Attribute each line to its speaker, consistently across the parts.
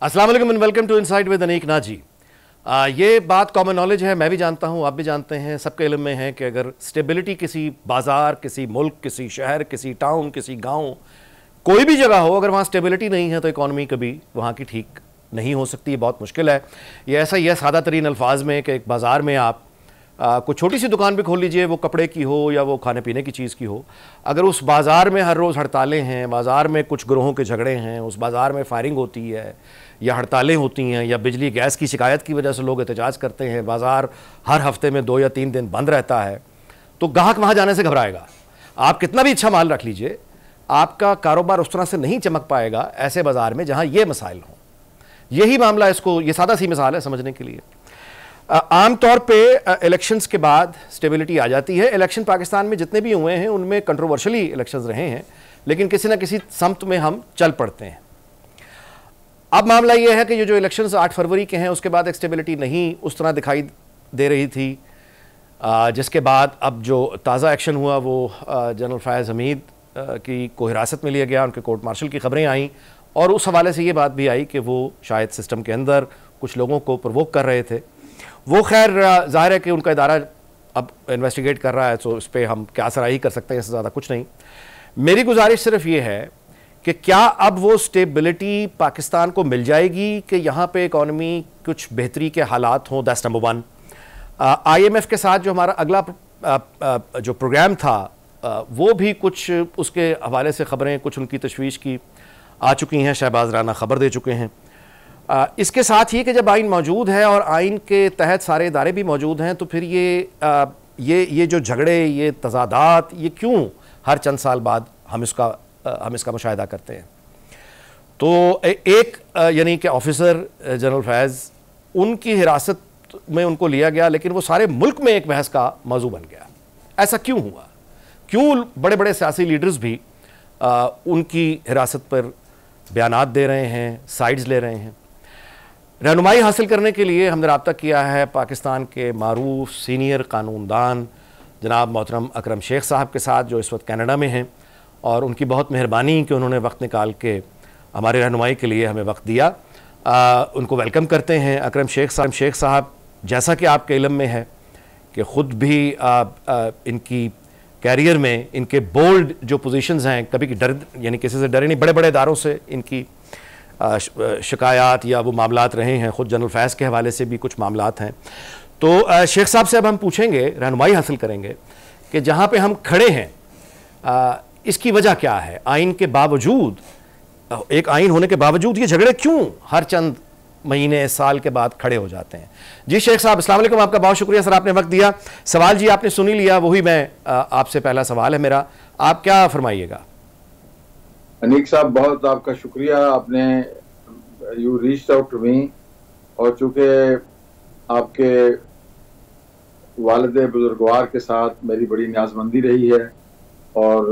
Speaker 1: अस्सलाम वालेकुम and welcome to inside with Aneeq Naji. ये बात कॉमन नॉलेज है, मैं भी जानता हूँ, आप भी जानते हैं, सबके इल्म में है कि अगर स्टेबिलिटी किसी बाज़ार, किसी मुल्क, किसी शहर, किसी टाउन, किसी गांव, कोई भी जगह हो, अगर वहाँ स्टेबिलिटी नहीं है तो इकॉनमी कभी वहाँ की ठीक नहीं हो सकती, बहुत मुश्किल है। ये ऐसा ही है सादा तरीन अल्फाज में कि एक बाज़ार में आप कोई छोटी सी दुकान भी खोल लीजिए, वो कपड़े की हो या वो खाने पीने की चीज़ की हो, अगर उस बाज़ार में हर रोज़ हड़तालें हैं, बाज़ार में कुछ ग्रोहों के झगड़े हैं, उस बाज़ार में फायरिंग होती है या हड़तालें होती हैं या बिजली गैस की शिकायत की वजह से लोग एहतजाज करते हैं, बाज़ार हर हफ्ते में 2 या 3 दिन बंद रहता है, तो ग्राहक वहाँ जाने से घबराएगा। आप कितना भी अच्छा माल रख लीजिए, आपका कारोबार उस तरह से नहीं चमक पाएगा ऐसे बाज़ार में जहाँ ये मसाइल हों। यही मामला, इसको ये सादा सी मिसाल है समझने के लिए। आम तौर पे इलेक्शंस के बाद स्टेबिलिटी आ जाती है। इलेक्शन पाकिस्तान में जितने भी हुए हैं उनमें कंट्रोवर्शियली इलेक्शंस रहे हैं, लेकिन किसी न किसी समत में हम चल पड़ते हैं। अब मामला ये है कि ये जो इलेक्शंस 8 फरवरी के हैं उसके बाद एक स्टेबिलिटी नहीं उस तरह दिखाई दे रही थी, जिसके बाद अब जो ताज़ा एक्शन हुआ वो जनरल फैज़ हमीद की को हिरासत में लिया गया, उनके कोर्ट मार्शल की खबरें आईं और उस हवाले से ये बात भी आई कि वो शायद सिस्टम के अंदर कुछ लोगों को प्रवोक कर रहे थे। वो खैर ज़ाहिर है कि उनका इदारा अब इन्वेस्टिगेट कर रहा है, तो इस पर हम क्या सराही कर सकते हैं, इससे ज़्यादा कुछ नहीं। मेरी गुजारिश सिर्फ ये है कि क्या अब वो स्टेबिलिटी पाकिस्तान को मिल जाएगी कि यहाँ पे इकॉनमी कुछ बेहतरी के हालात हों। That's number 1। IMF के साथ जो हमारा अगला जो प्रोग्राम था वो भी कुछ उसके हवाले से खबरें कुछ उनकी तशवीश की आ चुकी हैं, शहबाज राना खबर दे चुके हैं। इसके साथ ही कि जब आइन मौजूद है और आइन के तहत सारे इदारे भी मौजूद हैं, तो फिर ये जो झगड़े, ये तजादात, ये क्यों हर चंद साल बाद हम इसका मुशाहिदा करते हैं। तो एक यानी कि ऑफिसर जनरल फैज़, उनकी हिरासत में उनको लिया गया, लेकिन वो सारे मुल्क में एक बहस का मौजू बन गया। ऐसा क्यों हुआ? क्यों बड़े बड़े सियासी लीडर्स भी उनकी हिरासत पर बयानात दे रहे हैं, साइड्स ले रहे हैं? रहनुमाई हासिल करने के लिए हमने रब्ता किया है पाकिस्तान के मारूफ सीनियर कानूनदान जनाब मोहतरम अकरम शेख साहब के साथ, जो इस वक्त कनाडा में हैं, और उनकी बहुत मेहरबानी कि उन्होंने वक्त निकाल के हमारे रहनुमाई के लिए हमें वक्त दिया। उनको वेलकम करते हैं। अकरम शेख साहब, जैसा कि आपके इल्म में है कि ख़ुद भी इनकी कैरियर में इनके बोल्ड जो पोजीशंस हैं, कभी की डर यानी किसी से डरे नहीं, बड़े बड़े इदारों से इनकी शिकायत या वो मामलात रहे हैं, ख़ुद जनरल फैज़ के हवाले से भी कुछ मामलात हैं। तो शेख साहब से अब हम पूछेंगे, रहनुमाई हासिल करेंगे कि जहाँ पे हम खड़े हैं इसकी वजह क्या है। आइन के बावजूद, एक आइन होने के बावजूद ये झगड़े क्यों हर चंद महीने साल के बाद खड़े हो जाते हैं? जी शेख साहब, अस्सलाम वालेकुम, आपका बहुत शुक्रिया सर, आपने वक्त दिया। सवाल जी आपने सुनी लिया, वही मैं आपसे पहला सवाल है मेरा, आप क्या फरमाइएगा?
Speaker 2: अनीक साहब, बहुत आपका शुक्रिया, आपने you reached out to me, और चूँकि आपके वालिद बुजुर्गवार के साथ मेरी बड़ी न्याज़मंदी रही है और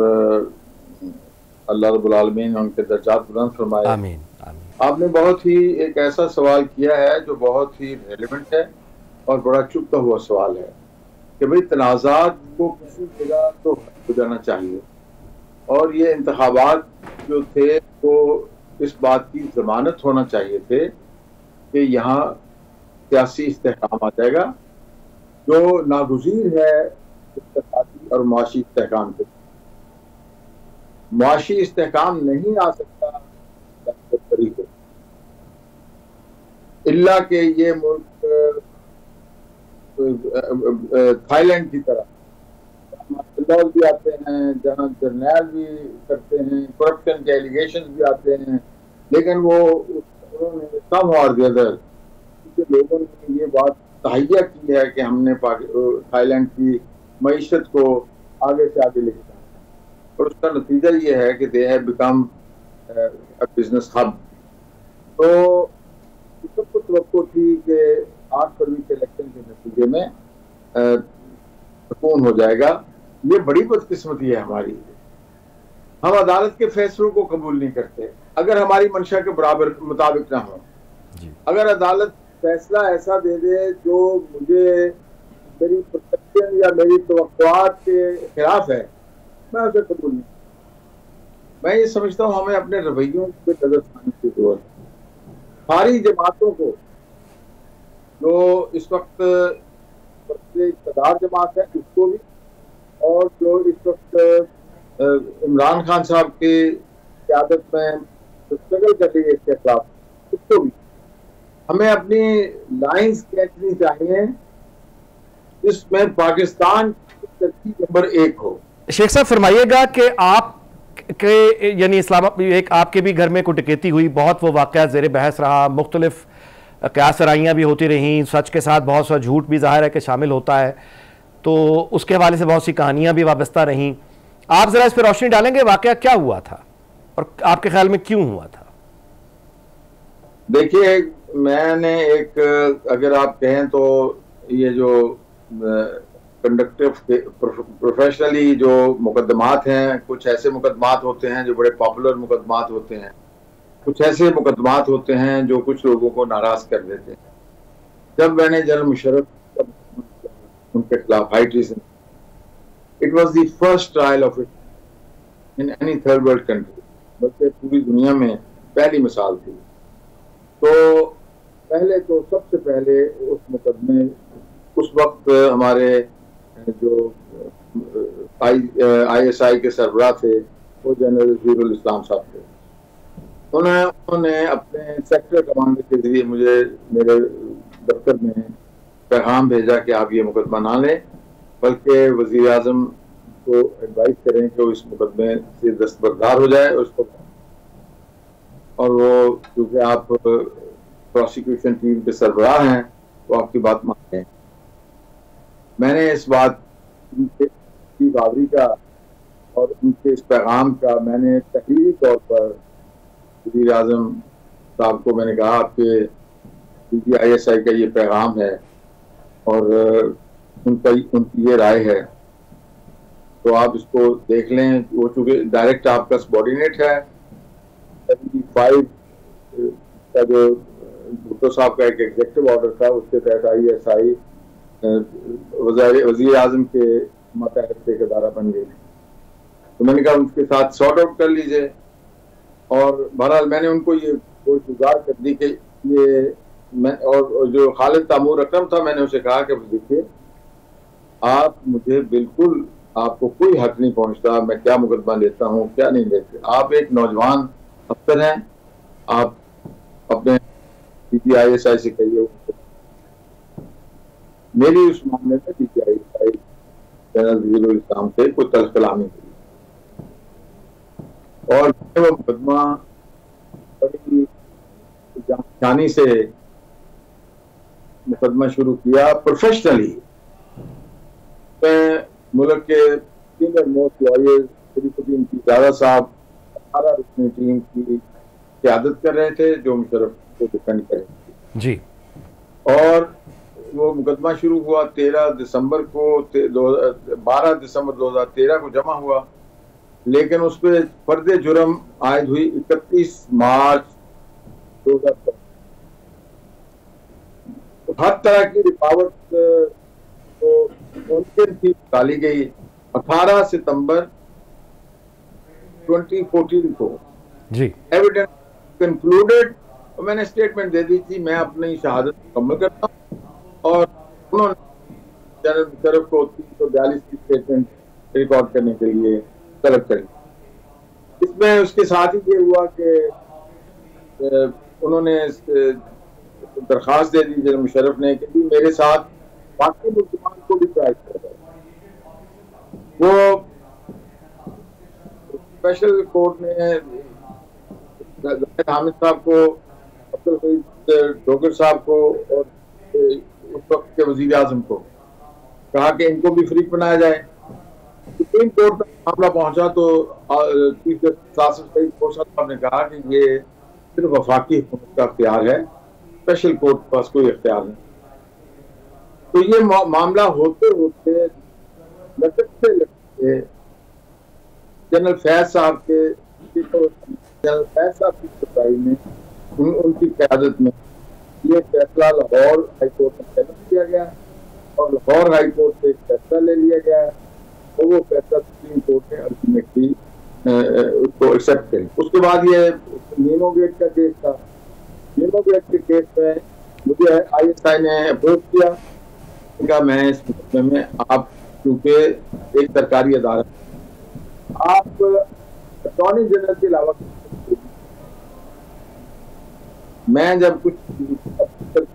Speaker 2: अल्लाह रब्बुल आलमीन उनके दर्जात बुलंद फरमाए, आमीन आमीन। आपने बहुत ही एक ऐसा सवाल किया है जो बहुत ही रेलेवेंट है और बड़ा चुभता हुआ सवाल है कि भाई तनाज़ात को किसी जगह तो हो जाना चाहिए, और ये इंतखाबात जो थे वो इस बात की ज़मानत होना चाहिए थे कि यहाँ सियासी इस्तेहकाम आ जाएगा जो नागुज़ीर है इक़्तिसादी और मुआशी इस्तेहकाम के। मुआशी इस्तेहकाम नहीं आ सकता तरीके, इल्ला के ये मुल्क थाईलैंड की तरह मार्शल भी आते हैं, जहाँ जर्नैल भी करते हैं, करप्शन के एलिगेशन भी आते हैं, लेकिन वो उन्होंने सम और द अदर लोगों ने ये बात तहैया की है कि हमने थाईलैंड की मईशत को आगे से आगे लेके जाना, और उसका नतीजा ये है कि they have become a business hub. तो सबको तवक्को थी कि 8 फरवरी के इलेक्शन के नतीजे में सुकून हो जाएगा। ये बड़ी बदकिस्मती है हमारी, हम अदालत के फैसलों को कबूल नहीं करते अगर हमारी मंशा के बराबर मुताबिक ना हो। अगर अदालत फैसला ऐसा दे दे जो मुझे मेरी परसेप्शन या मेरी तवक्कुआत के खिलाफ है, मैं उसे कबूल नहीं। मैं ये समझता हूँ हमें अपने रवैयों पे नजर आने की जरूरत है। ساری جماعتوں کو، جو اس وقت اقتدار جماعت ہے اس کو بھی، اور جو اس وقت عمران خان صاحب کی قیادت میں اسٹرگل کر رہی ہے اس کے خلاف، اس کو بھی ہمیں اپنی لائنز کھینچنی چاہیے جس میں پاکستان کی ترقی نمبر 1 ہو۔
Speaker 1: شیخ صاحب فرمائیے گا کہ آپ کے یعنی اسلام ایک آپ کے بھی گھر میں کوئی ڈکیتی ہوئی، بہت وہ واقعہ زیر بحث رہا، مختلف قیاس سرائیاں بھی ہوتی رہیں، سچ کے ساتھ بہت سا جھوٹ بھی ظاہر ہے کہ شامل ہوتا ہے، تو اس کے حوالے سے بہت سی کہانیاں بھی وابستہ رہیں۔ آپ ذرا اس پہ روشنی ڈالیں گے واقعہ کیا ہوا تھا اور آپ کے خیال میں کیوں ہوا تھا؟
Speaker 2: دیکھیے، میں نے ایک اگر آپ کہیں تو یہ جو کنڈکٹر پروفیشنلی جو مقدمات ہیں، کچھ ایسے مقدمات ہوتے ہیں جو بڑے پاپولر مقدمات ہوتے ہیں، کچھ ایسے مقدمات ہوتے ہیں جو کچھ لوگوں کو ناراض کر دیتے ہیں۔ جب میں نے جنرل مشرف ان کے خلاف high treason, it was the first trial of it in any third world country, بلکہ پوری دنیا میں پہلی مثال تھی۔ تو پہلے تو سب سے پہلے اس مقدمے اس وقت ہمارے جو آئی ایس آئی کے سربراہ تھے وہ جنرل وزیر الاسلام صاحب تھے، انہوں نے اپنے سیکٹر کمانڈر کے ذریعے مجھے میرے دفتر میں پیغام بھیجا کہ آپ یہ مقدمہ نہ لیں، بلکہ وزیر اعظم کو ایڈوائز کریں کہ وہ اس مقدمے سے دستبردار ہو جائے اس کو، اور وہ کیونکہ آپ پروسیکیوشن ٹیم کے سربراہ ہیں وہ آپ کی بات مانتے ہیں۔ میں نے اس بات کی بابری کا اور ان کے اس پیغام کا میں نے تحریری طور پر وزیر اعظم صاحب کو میں نے کہا آپ کے PTISI کا یہ پیغام ہے اور ان کی یہ رائے ہے، تو آپ اس کو دیکھ لیں۔ وہ چونکہ ڈائریکٹ آپ کا سبارڈینیٹ ہے، 75 کا جو بھٹو صاحب کا ایک ایگزیکٹو آرڈر تھا اس کے تحت ISI وزیر اعظم کے ماتحت ایک ادارہ بن گئی، تو میں نے کہا ان کے ساتھ سارٹ آؤٹ کر لیجئے، اور بہرحال میں نے ان کو یہ کوشش گزار کر دی کہ یہ میں، اور جو خالد تیمور اکرم تھا میں نے اسے کہا کہ دیکھیے آپ مجھے بالکل، آپ کو کوئی حق نہیں پہنچتا میں کیا مقدمہ لیتا ہوں کیا نہیں لیتے، آپ ایک نوجوان افسر ہیں، آپ اپنے PTISI سے کہیے میری اس معاملے میں PTISI جنرل وزیر الاسلام سے کوئی تلخ کلامی کی، اور وہ مقدمہ بڑی جانی سے مقدمہ شروع کیا پروفیشنلی۔ میں ملک کے سینئر موسٹ لائر شریف الدین پیزادہ صاحب 18 رکنی ٹیم کی قیادت کر رہے تھے جو مشرف کو ڈیفینڈ کریں
Speaker 1: جی،
Speaker 2: اور وہ مقدمہ شروع ہوا 13 دسمبر کو، 12 دسمبر 2013 کو جمع ہوا، لیکن اس پہ فرد جرم عائد ہوئی 31 مارچ 2010۔ ہر طرح کی رکاوٹ ممکن تھی ڈالی گئی۔ 18 ستمبر 2014 کو
Speaker 1: جی
Speaker 2: ایویڈنس کنکلوڈڈ، اور میں نے اسٹیٹمنٹ دے دی تھی میں اپنی شہادت مکمل کرتا ہوں، اور انہوں نے جنرل مشرف کو 342 کی اسٹیٹمنٹ ریکارڈ کرنے کے لیے طلب کری۔ اس میں اس کے ساتھ ہی یہ ہوا کہ انہوں نے درخواست دے دی جنرل مشرف نے کہ میرے ساتھ باقی ملزمان کو بھی ٹرائی کر رہا ہے۔ وہ اسپیشل کورٹ نے زاہد حامد صاحب کو، عبدالقیس ڈوگر صاحب کو اور اس وقت کے وزیر اعظم کو کہا کہ ان کو بھی فریق بنایا جائے۔ سپریم کورٹ تک معاملہ پہنچا تو چیف جسٹس آصف سعید کوثر صاحب نے کہا کہ یہ صرف وفاقی حکومت کا اختیار ہے، اسپیشل کورٹ کے پاس کوئی اختیار نہیں۔ تو یہ معاملہ ہوتے ہوتے لٹکتے لٹکتے جنرل فیض صاحب کی صدائی میں ان کی قیادت میں یہ فیصلہ لاہور ہائی کورٹ میں چیلنج کیا گیا، اور لاہور ہائی کورٹ سے ایک فیصلہ لے لیا گیا، اور وہ فیصلہ سپریم کورٹ نے الٹیمیٹلی اس کو ایکسیپٹ کری۔ اس کے بعد یہ نیمو گیٹ کا کیس تھا، ڈیموکریٹ کے کیس میں مجھے ISI نے اپروچ کیا کہ میں اس مقدمے میں آپ کیونکہ ایک سرکاری ادارہ آپ اٹارنی جنرل کے علاوہ میں جب کچھ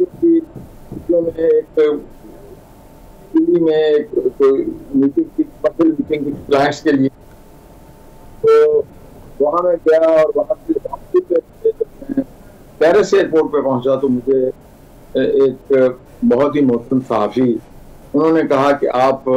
Speaker 2: میٹنگ کی کلائنٹس کے لیے تو وہاں میں گیا اور وہاں سے پیرس ایئرپورٹ پہ پہنچا تو مجھے ایک بہت ہی محترم صحافی انہوں نے کہا کہ آپ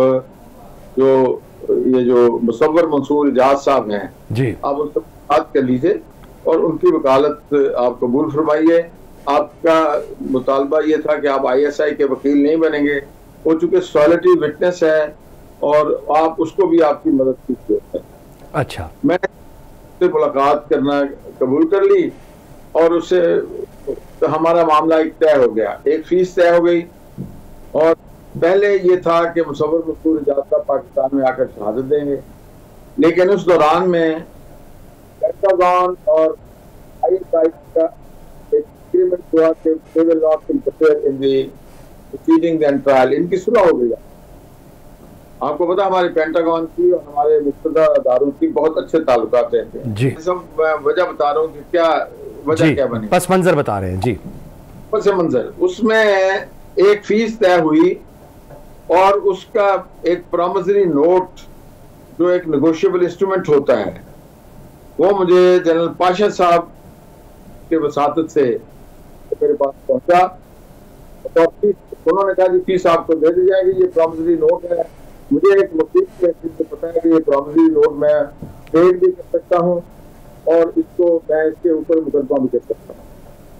Speaker 2: یہ جو مصور منصور اجاز صاحب ہیں
Speaker 1: جی
Speaker 2: آپ ان سے بات کر لیجیے اور ان کی وکالت آپ قبول فرمائیے. آپ کا مطالبہ یہ تھا کہ آپ ISI کے وکیل نہیں بنیں گے, وہ چونکہ سولیٹری وٹنس ہے اور آپ اس کو بھی آپ کی مدد کی ضرورت ہے.
Speaker 1: اچھا,
Speaker 2: میں سے ملاقات کرنا قبول کر لی اور اس سے ہمارا معاملہ ایک طے ہو گیا, ایک فیس طے ہو گئی. اور پہلے یہ تھا کہ مصور منصور اجاز صاحب پاکستان میں آ کر شہادت دیں گے, لیکن اس دوران میں پینٹاگون اور ISI کا ایک ایگریمنٹ ہوا کہ they will not interfere in the proceedings and trial. ان کی صلح ہو گئی. آپ کو پتا ہمارے پینٹاگون کی اور ہمارے مقتدر اداروں کی بہت اچھے تعلقات رہتے ہیں.
Speaker 1: جی
Speaker 2: سب وجہ بتا رہا ہوں کہ کیا وجہ کیا بنی,
Speaker 1: پس منظر بتا رہے ہیں. جی
Speaker 2: پس منظر اس میں ایک فیس طے ہوئی اور اس کا ایک پرومزری نوٹ جو ایک نیگوشیبل انسٹرومنٹ ہوتا ہے وہ مجھے جنرل پاشا صاحب کے وساطت سے میرے پاس پہنچا. انہوں نے کہا جی فیس آپ کو دے دی جائے گی, یہ پرومزری نوٹ ہے. مجھے ایک وکیل کے حیثیت سے پتا ہے کہ یہ پرومزری نوٹ میں ٹریڈ بھی کر سکتا ہوں اور اس کو میں اس کے اوپر مقدمہ بھی کر سکتا ہوں.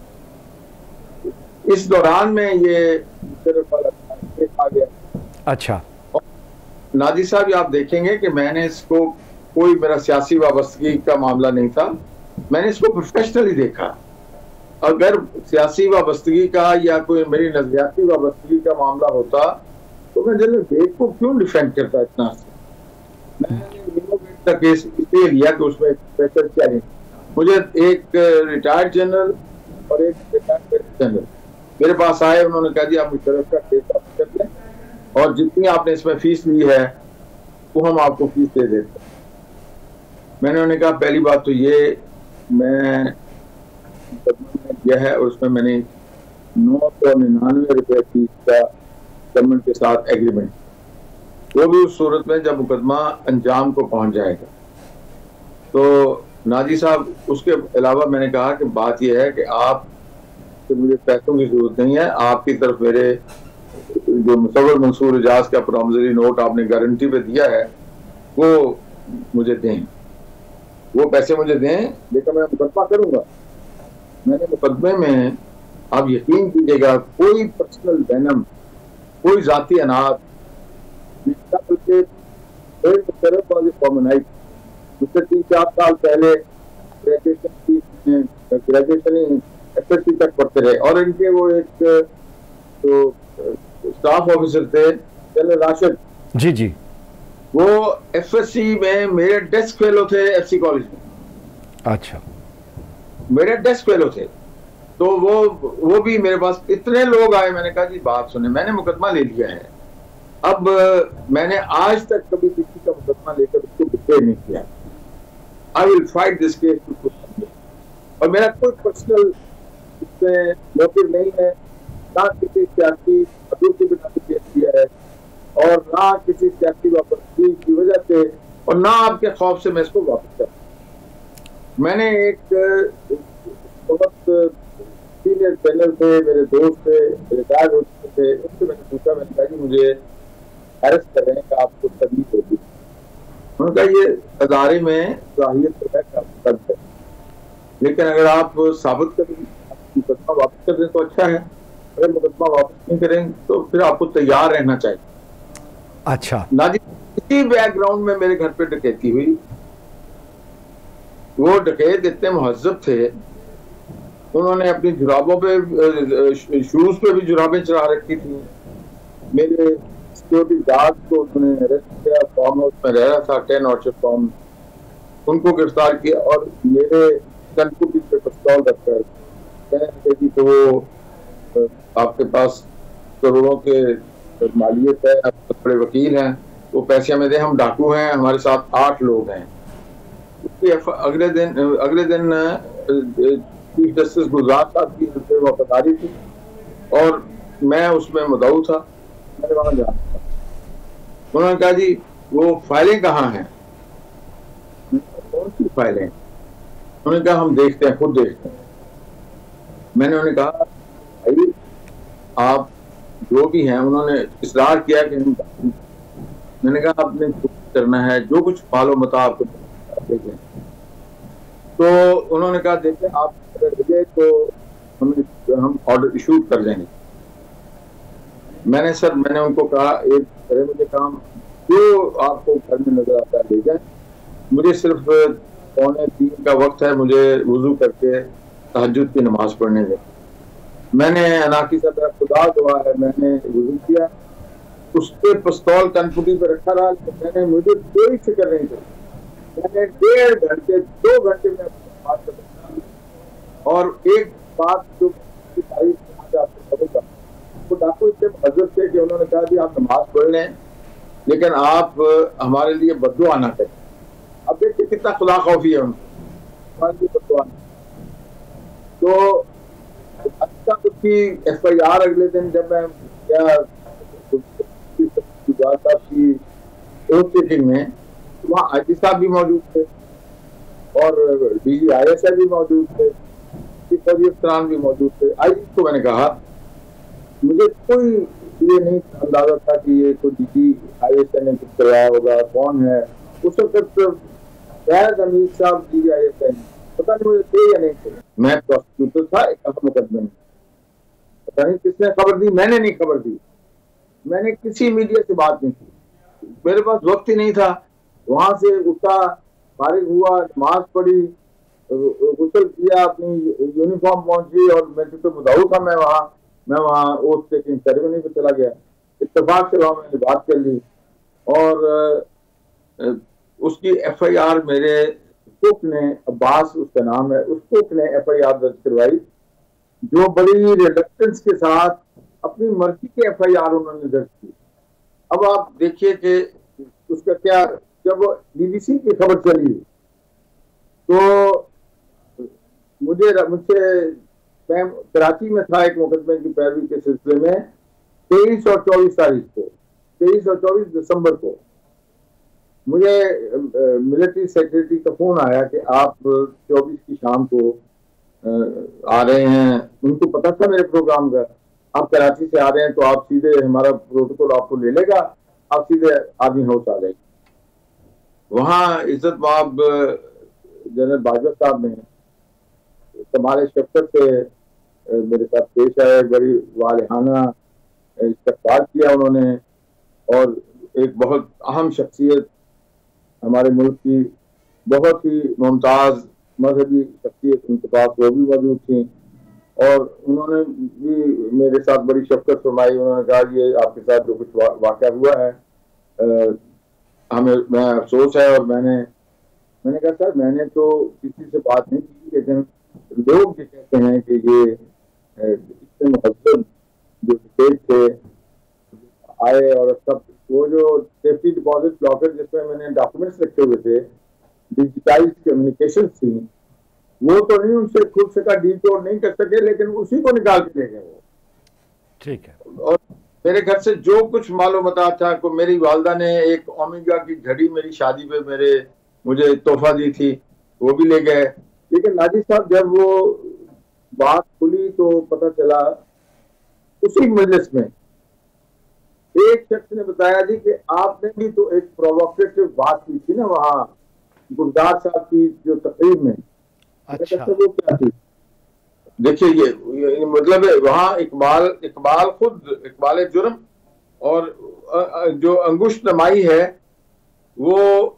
Speaker 2: اس دوران میں یہ آ گیا.
Speaker 1: اچھا,
Speaker 2: نادی صاحب یہ آپ دیکھیں گے کہ میں نے اس کو کوئی میرا سیاسی وابستگی کا معاملہ نہیں تھا, میں نے اس کو پروفیشنلی دیکھا. اگر سیاسی وابستگی کا یا کوئی میری نظریاتی وابستگی کا معاملہ ہوتا تو میں جنرل بیگ کو کیوں ڈیفینڈ کرتا اتنا. میں نے کا کیس اس لیے لیا کہ اس میں اسپیشل چیلنج, مجھے ایک ریٹائرڈ جنرل اور ایک ریٹائرڈ جنرل میرے پاس آئے. انہوں نے کہا جی آپ مشرف کا کیس آپ کر لیں اور جتنی آپ نے اس میں فیس لی ہے وہ ہم آپ کو فیس دے دیتے ہیں. میں نے انہیں کہا پہلی بات تو یہ میں یہ ہے اور اس میں نے 999 روپے فیس کا گورنمنٹ کے ساتھ ایگریمنٹ, وہ بھی اس صورت میں جب مقدمہ انجام کو پہنچ جائے گا. تو ناجی صاحب اس کے علاوہ میں نے کہا کہ بات یہ ہے کہ آپ سے مجھے پیسوں کی ضرورت نہیں ہے, آپ کی طرف میرے جو مصور منصور اجاز کا پرومزری نوٹ آپ نے گارنٹی پہ دیا ہے وہ مجھے دیں, وہ پیسے مجھے دیں, لیکن میں مقدمہ کروں گا. میں نے مقدمے میں آپ یقین کیجیے گا کوئی پرسنل وینم, کوئی ذاتی اناج, بلکہ مجھ سے 3-4 سال پہلے گریجویشن SSC تک پڑھتے رہے اور ان کے وہ ایک جو اسٹاف آفیسر تھے جنرل راشد,
Speaker 1: جی جی,
Speaker 2: وہ FSC میں میرے ڈیسک فیلو تھے FC کالج میں.
Speaker 1: اچھا,
Speaker 2: میرے ڈیسک فیلو تھے. تو وہ بھی میرے پاس اتنے لوگ آئے. میں نے کہا جی بات سنیں, میں نے مقدمہ لے لیا ہے, اب میں نے آج تک کبھی کسی کا مقدمہ لے کر اس کو ڈکلیئر نہیں کیا. I will fight this case. اور میرا کوئی پرسنل اس میں موٹو نہیں ہے, نہ کسی سیاسی حدود کی بنا پہ کیس کیا ہے اور نہ کسی سیاسی وابستگی کی وجہ سے اور نہ آپ کے خوف سے میں اس کو واپس کرتا. میں نے ایک بہت سینئر جنرل تھے, میرے دوست تھے, ریٹائر ہو چکے تھے, ان سے میں نے پوچھا, میں نے کہا کہ مجھے ایرسٹ کر رہے ہیں کہ آپ کو تکلیف ہوگی. انہوں نے کہا یہ ادارے میں صلاحیت تو ہے کہ آپ کر سکتے, لیکن اگر آپ ثابت کریں مقدمہ واپس کر دیں تو اچھا ہے, اگر مقدمہ واپس نہیں کریں تو پھر آپ کو تیار رہنا چاہیے.
Speaker 1: اچھا,
Speaker 2: اسی بیک گراؤنڈ میں میرے گھر پہ ڈکیتی ہوئی. وہ ڈکیت اتنے مہذب تھے, انہوں نے اپنی جرابوں پہ شوز پہ بھی جرابیں چڑھا رکھی تھی. میرے سیکورٹی گارڈ کو انہوں نے اریسٹ کیا, فارم ہاؤس میں رہ رہا تھا 10 آرچرڈ فارم, ان کو گرفتار کیا اور میرے کن کو پیچھے پستول رکھ کر کہ وہ آپ کے پاس کروڑوں کے مالیت ہے، آپ بڑے وکیل ہیں، وہ پیسے ہمیں دیں، ہم ڈاکو ہیں، ہمارے ساتھ 8 لوگ ہیں. اگلے دن چیف جسٹس گلزار صاحف کی وفاداری تھی اور میں اس میں مدعو تھا. میں نے وہاں جانا تھا. انہوں نے کہا جی وہ فائلیں کہاں ہیں؟ کون سی فائلیں؟ انہوں نے کہا ہم دیکھتے ہیں، خود دیکھتے ہیں. میں نے انہیں کہا بھائی آپ جو بھی ہیں، انہوں نے اصرار کیا کہ میں نے کہا آپ نے کرنا ہے جو کچھ مال و متاع آپ کو دیکھیں. تو انہوں نے کہا دیکھیں آپ اگر ملے تو ہم آرڈر ایشو کر دیں گے. میں نے ان کو کہا ایک کرے مجھے کام جو آپ کو گھر میں نظر آتا ہے لے جائیں، مجھے صرف 2:45 کا وقت ہے، مجھے وضو کر کے تہجد کی نماز پڑھنے دیں. میں نے اناقی صاحب خدا دعا ہے، میں نے وضو کیا، اس پہ پستول کنپوٹی پہ رکھا رہا، میں نے مجھے کوئی فکر نہیں کی. میں نے 1.5 گھنٹے 2 گھنٹے میں اپنی بات کر. اور ایک بات جو تعریف آپ کو کروں گا، وہ ڈاکو اتنے مہذب تھے کہ انہوں نے کہا کہ آپ نماز پڑھ لیں لیکن آپ ہمارے لیے بددعا نہ کریں. اب دیکھیں کتنا خدا خوفی ہے ان کو، ہمارے لیے بددعا نہ. تو اچھا اس کی FIR اگلے دن جب میں صاحب کی چیکنگ میں، وہاں IG صاحب بھی موجود تھے اور DG ISI بھی موجود تھے، فوجی افسران بھی موجود تھے. IG کو میں نے کہا مجھے کوئی یہ نہیں اندازہ تھا کہ یہ کوئی DG ISI نے کچھ کروایا ہوگا، کون ہے. اس وقت فیاض حمید صاحب DG ISI نے پتا نہیں مجھے تھے یا نہیں تھے. میں پروسیکیوٹر تھا ایک اہم مقدمے میں، پتا نہیں کس نے خبر دی، میں نے نہیں خبر دی. میں نے کسی میڈیا سے بات نہیں کی، میرے پاس وقت ہی نہیں تھا. وہاں سے اٹھا، فارغ ہوا، نماز پڑھی، غسل کیا، اپنی یونیفارم پہنچی اور میں چونکہ مدعو تھا میں وہاں اوتھ ٹیکنگ سیریمنی پہ چلا گیا. اتفاق سے وہاں میں نے بات کر لی اور اس کی FIR میرے کوک نے، عباس اس کا نام ہے، اس کوک نے FIR درج کروائی جو بڑی ریڈکٹنس کے ساتھ اپنی مرضی کے FIR انہوں نے درج کی. اب آپ دیکھیے کہ اس کا کیا، جب BBC کی خبر چلی تو مجھ سے میں کراچی میں تھا ایک مقدمے کی پیروی کے سلسلے میں 23 اور 24 تاریخ کو، 23 اور 24 دسمبر کو مجھے ملٹری سیکریٹری کا فون آیا کہ آپ 24 کی شام کو آ رہے ہیں. ان کو پتا تھا میرے پروگرام کا، آپ کراچی سے آ رہے ہیں تو آپ سیدھے ہمارا پروٹوکول آپ کو لے لے گا، آپ سیدھے آرمی ہاؤس آ جائیں. وہاں عزت مآب جنرل باجوہ صاحب نے کمال شفقت سے میرے ساتھ پیش آئے، بڑی والہانہ استقبال کیا انہوں نے. اور ایک بہت اہم شخصیت ہمارے ملک کی، بہت ہی ممتاز مذہبی شخصیت ان کے پاس وہ بھی موجود تھیں اور انہوں نے بھی میرے ساتھ بڑی شفقت فرمائی. انہوں نے کہا یہ آپ کے ساتھ جو کچھ واقعہ ہوا ہے میں افسوس ہے. اور میں نے کہا سر میں نے تو کسی سے بات نہیں کی، لیکن لوگ یہ کہتے ہیں کہ یہ اتنے مہذب جو اسٹیج تھے آئے اور سب وہ جو سیفٹی ڈپازٹ لاکر جس میں نے ڈاکومنٹس رکھے ہوئے تھے، ڈیجیٹائز کمیونیکیشن تھی، وہ تو نہیں ان سے خود سے کا ڈی کوڈ نہیں کر سکے لیکن اسی کو نکال کے لے گئے وہ. ٹھیک ہے. اور میرے گھر سے جو کچھ معلومات تھا کو میری والدہ نے ایک اومیگا کی گھڑی میری شادی پہ مجھے تحفہ دی تھی، وہ بھی لے گئے. لیکن ناجی صاحب جب وہ بات کھلی تو پتہ چلا اسی مجلس میں ایک شخص نے بتایا جی کہ آپ نے بھی تو ایک پرووکیٹو بات کی تھی نا وہاں گلزار صاحب کی جو تقریب میں. اچھا وہ کیا تھی؟ دیکھیے یہ مطلب وہاں اقبال جرم اور جو انگشت نمائی ہے وہ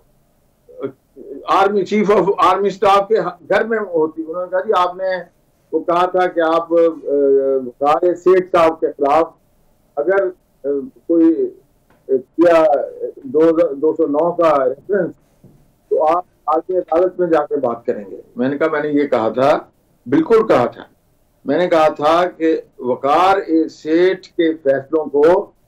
Speaker 2: army chief of army staff کے گھر میں ہوتی. انہوں نے کہا جی آپ نے وہ کہا تھا کہ آپ سیٹھ صاحب کے خلاف اگر کوئی کیا 209 کا ریفرنس تو آپ آگے عدالت میں جا کے بات کریں گے. میں نے کہا میں نے یہ کہا تھا، بالکل کہا تھا. میں نے کہا تھا کہ وقار سیٹھ کے فیصلوں کو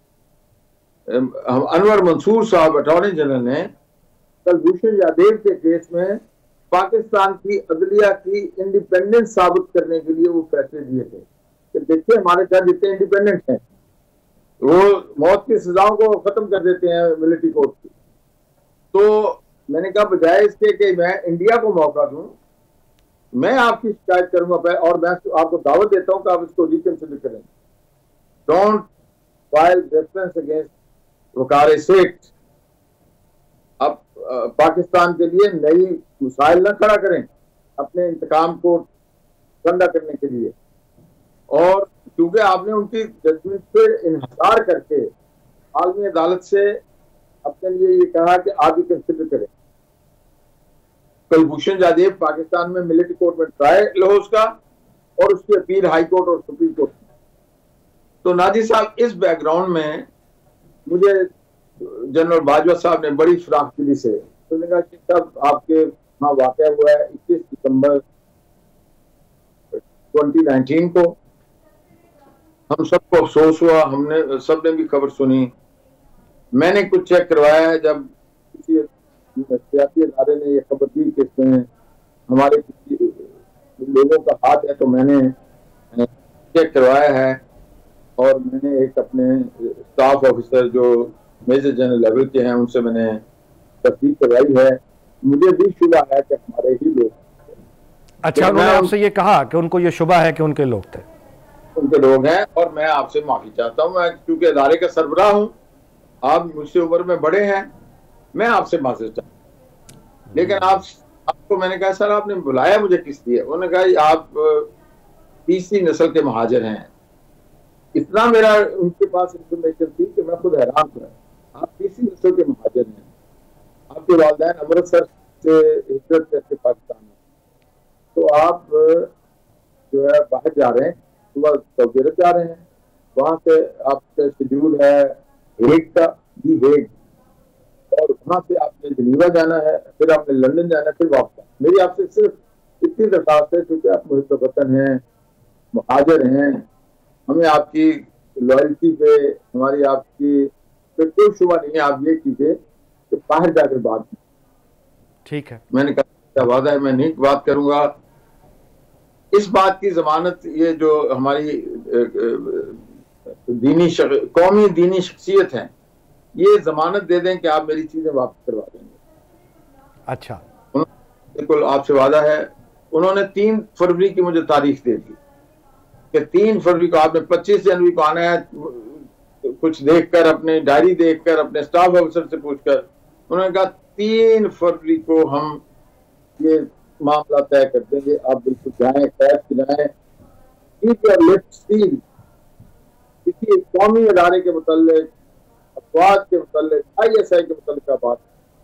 Speaker 2: انور منصور صاحب اٹارنی جنرل نے کلبھوشن یادیو کے کیس میں پاکستان کی عدلیہ کی انڈیپینڈنس ثابت کرنے کے لیے وہ فیصلے دیے تھے کہ دیکھیے ہمارے جج اتنے انڈیپینڈنٹ ہیں، وہ موت کی سزاؤں کو ختم کر دیتے ہیں ملٹری کورٹ کی. تو میں نے کہا بجائے اس کے کہ میں انڈیا کو موقع دوں، میں آپ کی شکایت کروں گا اور میں آپ کو دعوت دیتا ہوں کہ آپ اس کو ریکنسیڈر کریں. Don't file reference against Waqar Seth. اب پاکستان کے لیے نئی مسائل نہ کھڑا کریں اپنے انتقام کو ٹھنڈا کرنے کے لیے. اور کیونکہ آپ نے ان کی ججمنٹ پہ انحصار کر کے عالمی عدالت سے اپنے لیے یہ کہا کہ آپ ہی کنسیڈر کریں. کلبھوشن یادیو پاکستان میں ملٹری کورٹ میں ٹرائل ہو اس کا، اور اس کی اپیل ہائی کورٹ اور سپریم کورٹ میں. تو ناجی صاحب اس بیک گراؤنڈ میں مجھے جنرل باجوہ صاحب نے بڑی فراخ دلی سے انہوں نے کہا کہ سب آپ کے وہاں واقع ہوا ہے 21 دسمبر 2019 کو. ہم سب کو افسوس ہوا، ہم نے سب نے بھی خبر سنی. میں نے کچھ چیک کروایا ہے، جب کسی سیاسی ادارے نے یہ خبر دی کہ اس میں ہمارے کسی لوگوں کا ہاتھ ہے، تو میں نے چیک کروایا ہے اور میں نے ایک اپنے اسٹاف آفیسر جو میجر جنرل لیول کے ہیں ان سے میں نے تصدیق کروائی ہے. مجھے بھی شبہ ہے کہ ہمارے ہی لوگ.
Speaker 1: اچھا، انہوں نے آپ سے یہ کہا کہ ان کو یہ شبہ ہے کہ ان کے لوگ تھے؟
Speaker 2: ان کے لوگ ہیں، اور میں آپ سے معافی چاہتا ہوں. میں کیونکہ ادارے کا سربراہ ہوں، آپ مجھ سے عمر میں بڑے ہیں، میں آپ سے معافی چاہتا ہوں. لیکن آپ کو میں نے کہا سر آپ نے بلایا مجھے کس لیے؟ انہوں نے کہا آپ تیسری نسل کے مہاجر ہیں. اتنا میرا ان کے پاس انفارمیشن تھی کہ میں خود حیران ہوا. آپ تیسری نسل کے مہاجر ہیں، آپ کے والدین امرتسر سے ہجرت کر کے پاکستان میں، تو آپ جو ہے باہر جا رہے ہیں، صبح سعودی عرب جا رہے ہیں، وہاں سے آپ کا شیڈیول ہے ہیگ کا، ہیگ، اور وہاں سے آپ نے جنیوا جانا ہے، پھر آپ نے لندن جانا ہے، پھر واپس. میری آپ سے صرف اتنی درخواست ہے کیونکہ آپ محب وطن ہیں، مہاجر ہیں، ہمیں آپ کی لائلٹی پہ، ہماری آپ کی پہ کوئی شبہ نہیں ہے. آپ یہ کیجیے کہ باہر جا کر بات کریں.
Speaker 1: ٹھیک ہے.
Speaker 2: میں نے کہا وعدہ ہے میں نہیں بات کروں گا. اس بات کی ضمانت یہ جو ہماری قومی دینی شخصیت ہے، یہ ضمانت دے دیں کہ آپ میری چیزیں واپس کروا دیں گے.
Speaker 1: اچھا،
Speaker 2: بالکل آپ سے وعدہ ہے. انہوں نے 3 فروری کی مجھے تاریخ دے دی کہ 3 فروری کو آپ نے 25 جنوری کو آنا ہے. کچھ دیکھ کر، اپنے ڈائری دیکھ کر، اپنے اسٹاف آفیسر سے پوچھ کر انہوں نے کہا 3 فروری کو ہم یہ معاملہ طے کر دیں گے. آپ بالکل جائیں، کیش جائیں. کسی قومی ادارے کے متعلق، افواج کے متعلق، ISI کے متعلق بات.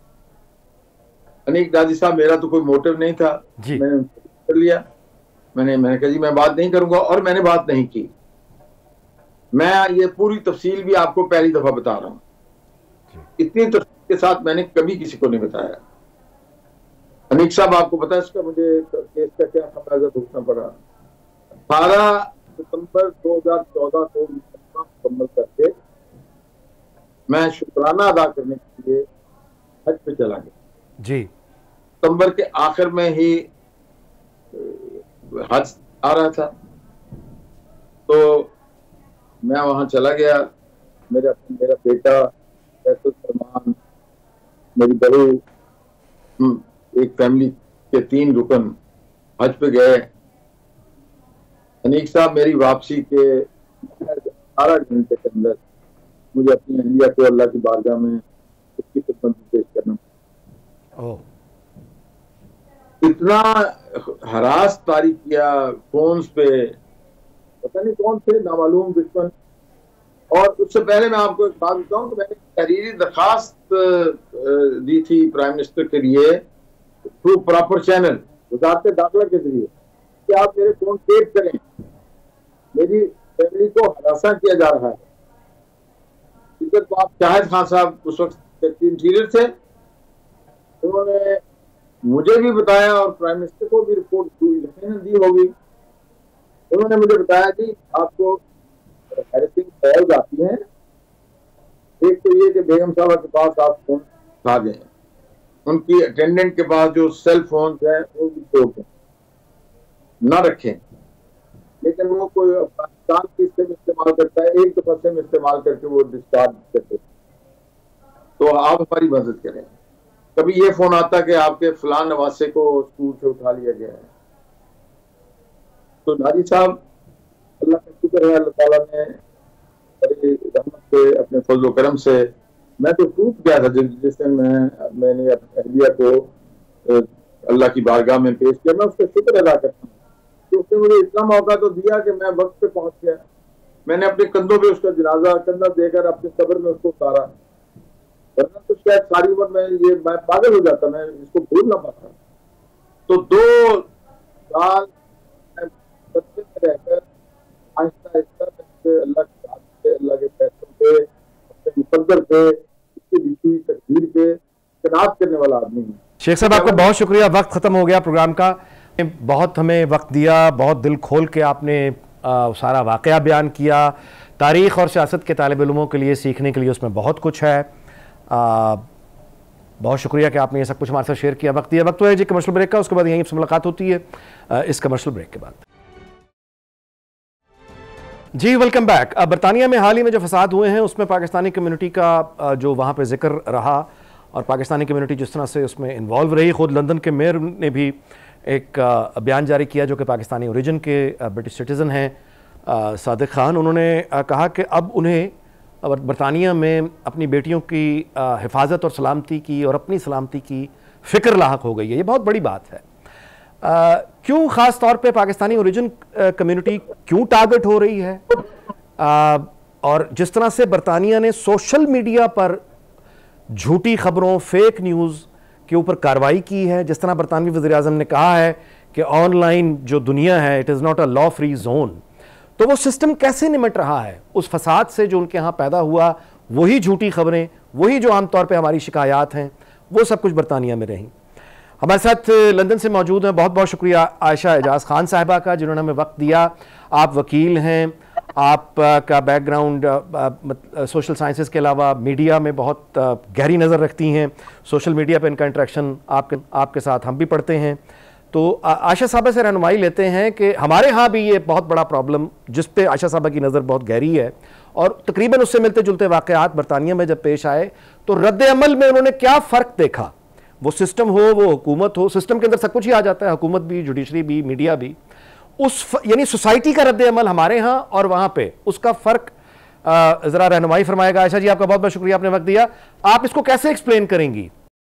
Speaker 2: انیک دادی صاحب میرا تو کوئی موٹو نہیں تھا، میں نے کر لیا. میں نے کہا جی میں بات نہیں کروں گا، اور میں نے بات نہیں کی. میں یہ پوری تفصیل بھی آپ کو پہلی دفعہ بتا رہا ہوں. اتنی تفصیل کے ساتھ میں نے کبھی کسی کو نہیں بتایا. انیک صاحب آپ کو پتا ہے اس کا مجھے کیس کا کیا خمیازہ بھگتنا پڑا؟ 18 ستمبر 2014 کو مکمل کر کے میں شکرانہ ادا کرنے کے لیے حج پہ چلا گیا.
Speaker 1: جی،
Speaker 2: ستمبر کے آخر میں ہی حج آ رہا تھا، تو میں وہاں چلا گیا. میرا بیٹا فیصل سلمان، میری بہو، ایک فیملی کے 3 رکن حج پہ گئے. انیک صاحب میری واپسی کے 18 گھنٹے کے اندر مجھے اپنی اہلیہ کو اللہ کی بارگاہ میں اس کی خدمت میں پیش کرنا. اتنا ہراس طاری کیا فونز پہ، پتہ نہیں کون سے نامعلوم دشمن. اور اس سے پہلے میں آپ کو ایک بات بتاؤں کہ میں نے تحریری درخواست دی تھی پرائم منسٹر کے لیے تھرو پراپر چینل وزارت داخلہ کے ذریعے کہ آپ میرے فون ٹیپ کریں، میری فیملی کو ہراساں کیا جا رہا ہے. شاہد خان صاحب اس وقت انٹیریئر تھے، انہوں نے مجھے بھی بتایا اور پرائم منسٹر کو بھی رپورٹ دی ہوگی انہوں نے مجھے بتایا کہ آپ کو ہیرسنگ کالز آتی ہیں. ایک تو یہ کہ بیگم صاحبہ کے پاس آپ فون اٹھا دیں, ان کی اٹینڈنٹ کے پاس جو سیل فونز ہیں وہ بھی چھوڑ دیں, نہ رکھیں. لیکن وہ کوئی پاکستان کی سم استعمال کرتا ہے, ایک دفعہ سم استعمال کر کے وہ ڈسچارج کرتے. تو آپ ہماری مدد کریں. کبھی یہ فون آتا کہ آپ کے فلاں نواسے کو اسکول سے اٹھا لیا گیا ہے. تو ناجی صاحب, اللہ کا شکر ہے, اللہ تعالیٰ نے بڑی رحمت سے, اپنے فضل و کرم سے, میں تو ٹوٹ گیا تھا جس دن میں نے اپنی اہلیہ کو اللہ کی بارگاہ میں پیش کیا. میں اس کا شکر ادا کرتا ہوں کہ اس نے مجھے اتنا موقع تو دیا کہ میں وقت پہ پہنچ گیا. میں نے اپنے کندھوں پہ اس کا جنازہ کندھا دے کر اپنے قبر میں اس کو اتارا, ورنہ تو شاید ساری عمر میں پاگل ہو جاتا, میں اس کو بھول نہ پاتا. تو 2 سال میں رہ کر آہستہ آہستہ اللہ کی بات پہ, اللہ کے فیصلوں پہ, اپنے مقدر پہ, اس کی لکھی ہوئی تقدیر پہ قناعت کرنے والا آدمی ہوں.
Speaker 1: شیخ صاحب آپ کا بہت شکریہ. وقت ختم ہو گیا پروگرام کا. بہت ہمیں وقت دیا, بہت دل کھول کے آپ نے سارا واقعہ بیان کیا. تاریخ اور سیاست کے طالب علموں کے لیے سیکھنے کے لیے اس میں بہت کچھ ہے. بہت شکریہ کہ آپ نے یہ سب کچھ ہمارے ساتھ شیئر کیا. وقت دیا. وقت ہے جی کمرشل بریک کا, اس کے بعد یہیں سے ملاقات ہوتی ہے اس کمرشل بریک کے بعد. جی ویلکم بیک. برطانیہ میں حال ہی میں جو فساد ہوئے ہیں اس میں پاکستانی کمیونٹی کا جو وہاں پہ ذکر رہا, اور پاکستانی کمیونٹی جس طرح سے اس میں انوالو رہی. خود لندن کے میئر نے بھی ایک بیان جاری کیا, جو کہ پاکستانی اوریجن کے برٹش سٹیزن ہیں, صادق خان. انہوں نے کہا کہ اب انہیں برطانیہ میں اپنی بیٹیوں کی حفاظت اور سلامتی کی اور اپنی سلامتی کی فکر لاحق ہو گئی ہے. یہ بہت بڑی بات ہے. کیوں خاص طور پہ پاکستانی اوریجن کمیونٹی کیوں ٹارگٹ ہو رہی ہے؟ اور جس طرح سے برطانیہ نے سوشل میڈیا پر جھوٹی خبروں, فیک نیوز کے اوپر کارروائی کی ہے, جس طرح برطانوی وزیر اعظم نے کہا ہے کہ آن لائن جو دنیا ہے it is not a law free zone, تو وہ سسٹم کیسے نمٹ رہا ہے اس فساد سے جو ان کے ہاں پیدا ہوا؟ وہی جھوٹی خبریں, وہی جو عام طور پہ ہماری شکایات ہیں, وہ سب کچھ برطانیہ میں رہیں. ہمارے ساتھ لندن سے موجود ہیں, بہت بہت شکریہ عائشہ اعجاز خان صاحبہ کا, جنہوں نے ہمیں وقت دیا. آپ وکیل ہیں, آپ کا بیک گراؤنڈ سوشل سائنسز کے علاوہ میڈیا میں بہت گہری نظر رکھتی ہیں. سوشل میڈیا پہ ان کا انٹریکشن آپ کے ساتھ ہم بھی پڑھتے ہیں. تو عائشہ صاحبہ سے رہنمائی لیتے ہیں کہ ہمارے ہاں بھی یہ بہت بڑا پرابلم, جس پہ عائشہ صاحبہ کی نظر بہت گہری ہے, اور تقریباً اس سے ملتے جلتے واقعات برطانیہ میں جب پیش آئے تو رد عمل میں انہوں نے کیا فرق دیکھا. وہ سسٹم ہو, وہ حکومت ہو, سسٹم کے اندر سب کچھ ہی آ جاتا ہے, حکومت بھی, جوڈیشری بھی, میڈیا بھی. یعنی سوسائٹی کا رد عمل ہمارے ہاں اور وہاں پہ, اس کا فرق ذرا رہنمائی فرمائے گا. عائشہ جی آپ کا بہت بہت شکریہ, آپ نے وقت دیا. آپ اس کو کیسے ایکسپلین کریں گی؟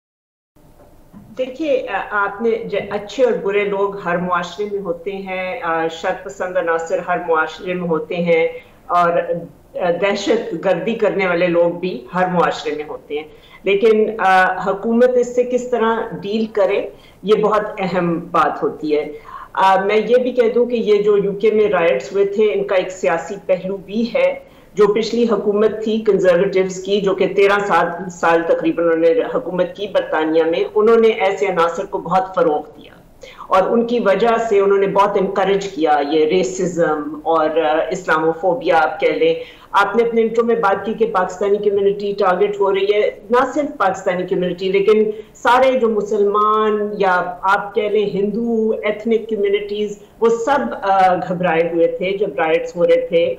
Speaker 3: دیکھیے, آپ نے اچھے اور برے لوگ ہر معاشرے میں ہوتے ہیں, شر پسند عناصر ہر معاشرے میں ہوتے ہیں, اور دہشت گردی کرنے والے لوگ بھی ہر معاشرے میں ہوتے ہیں. لیکن حکومت اس سے کس طرح ڈیل کرے, یہ بہت اہم بات ہوتی ہے. میں یہ بھی کہہ دوں کہ یہ جو یو کے میں رائٹس ہوئے تھے, ان کا ایک سیاسی پہلو بھی ہے. جو پچھلی حکومت تھی کنزرویٹیوز کی, جو کہ 13 سال تقریباً انہوں نے حکومت کی برطانیہ میں, انہوں نے ایسے عناصر کو بہت فروغ دیا, اور ان کی وجہ سے انہوں نے بہت انکریج کیا یہ ریسزم اور اسلاموفوبیا آپ کہہ لیں. آپ نے اپنے انٹرو میں بات کی کہ پاکستانی کمیونٹی ٹارگٹ ہو رہی ہے. نہ صرف پاکستانی کمیونٹی, لیکن سارے جو مسلمان یا آپ کہہ لیں ہندو ایتھنک کمیونٹیز, وہ سب گھبرائے ہوئے تھے جب رائٹس ہو رہے تھے.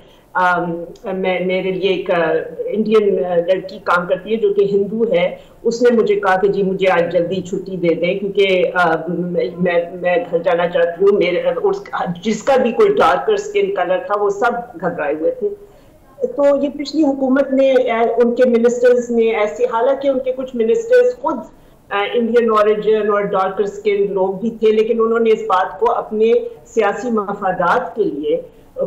Speaker 3: میرے لیے ایک انڈین لڑکی کام کرتی ہے جو کہ ہندو ہے, اس نے مجھے کہا کہ جی مجھے آج جلدی چھٹی دے دیں کیونکہ میں گھر جانا چاہتی ہوں. جس کا بھی کوئی ڈارکر اسکن کلر تھا وہ سب گھبرائے ہوئے تھے. تو یہ پچھلی حکومت نے, ان کے منسٹرز نے ایسے, حالانکہ ان کے کچھ منسٹرز خود انڈین اوریجن اور ڈارکر اسکن لوگ بھی تھے, لیکن انہوں نے اس بات کو اپنے سیاسی مفادات کے لیے